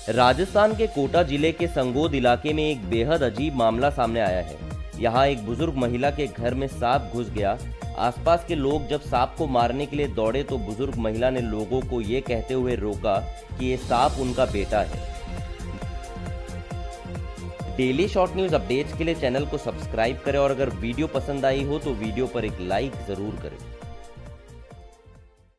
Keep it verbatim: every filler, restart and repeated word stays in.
राजस्थान के कोटा जिले के संगोद इलाके में एक बेहद अजीब मामला सामने आया है। यहाँ एक बुजुर्ग महिला के घर में सांप घुस गया। आसपास के लोग जब सांप को मारने के लिए दौड़े तो बुजुर्ग महिला ने लोगों को ये कहते हुए रोका कि ये सांप उनका बेटा है। डेली शॉर्ट न्यूज अपडेट्स के लिए चैनल को सब्सक्राइब करें और अगर वीडियो पसंद आई हो तो वीडियो पर एक लाइक जरूर करें।